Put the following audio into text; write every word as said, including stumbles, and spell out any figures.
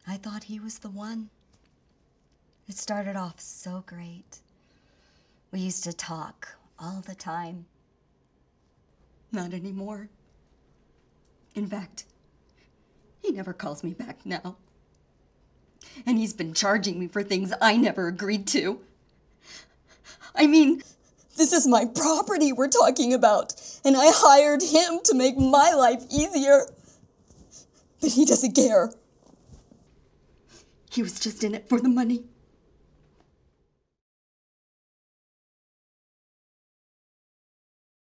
I thought he was the one. It started off so great. We used to talk all the time. Not anymore. In fact, he never calls me back now. And he's been charging me for things I never agreed to. I mean, this is my property we're talking about, and I hired him to make my life easier. But he doesn't care. He was just in it for the money.